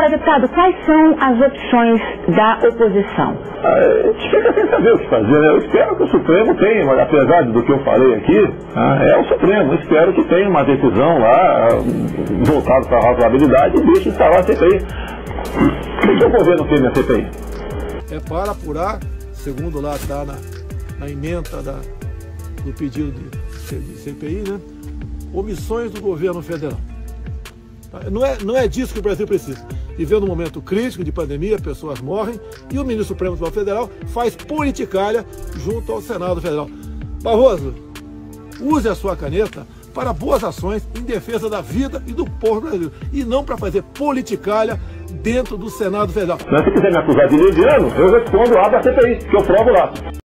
Agora, deputado, quais são as opções da oposição? A gente fica sem saber o que fazer, né? Eu espero que o Supremo tenha, apesar do que eu falei aqui, é o Supremo. Eu espero que tenha uma decisão lá, voltada para a razoabilidade e deixe instalar a CPI. Por que o governo tem a CPI? É para apurar, segundo lá está na ementa do pedido de CPI, né? Omissões do governo federal. Não é disso que o Brasil precisa. Vivendo um momento crítico de pandemia, pessoas morrem e o ministro Supremo Tribunal Federal faz politicalha junto ao Senado Federal. Barroso, use a sua caneta para boas ações em defesa da vida e do povo brasileiro e não para fazer politicalha dentro do Senado Federal. Mas se quiser me acusar de leviano, eu respondo lá da CPI, que eu provo lá.